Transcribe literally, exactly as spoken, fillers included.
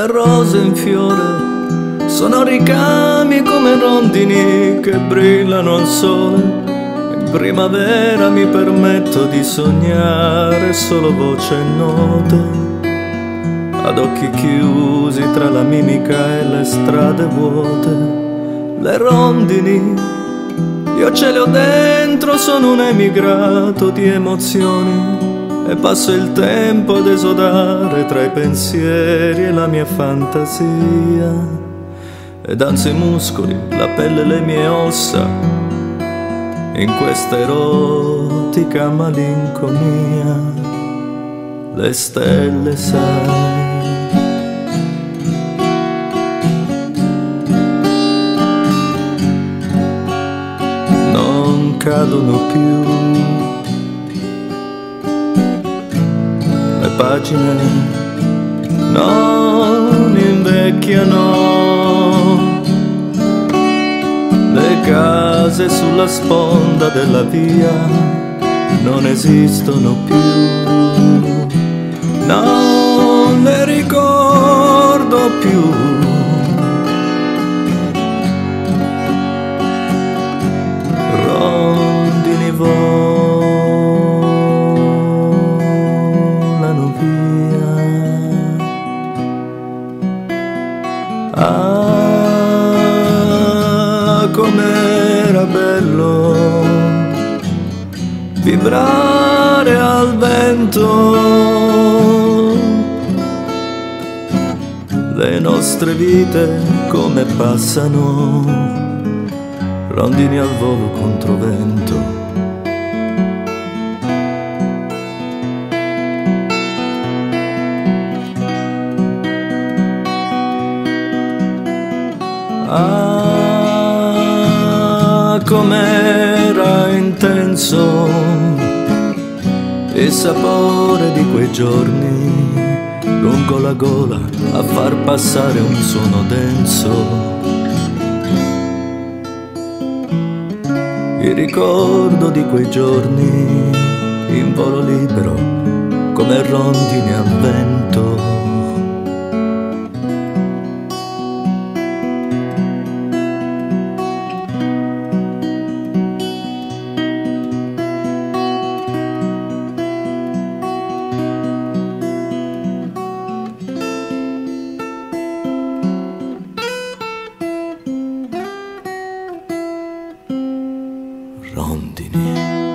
le rose in fiore sono ricami come rondini che brillano al sole. In primavera mi permetto di sognare solo voci e note. Ad occhi chiusi tra la mimica e le strade vuote, le rondini, io ce le ho dentro, sono un emigrato di emozioni e passo il tempo ad esodare tra i pensieri e la mia fantasia. E danzo i muscoli, la pelle e le mie ossa in questa erotica malinconia. Le stelle, sai, cadono più, le pagine non invecchiano, le case sulla sponda della via non esistono più, non le ricordo più. Volano via. Ah, com'era bello vibrare al vento, le nostre vite come passano, rondini al volo contro vento. Ah, com'era intenso il sapore di quei giorni, lungo la gola a far passare un suono denso. Il ricordo di quei giorni in volo libero come rondini al vento. Rondini.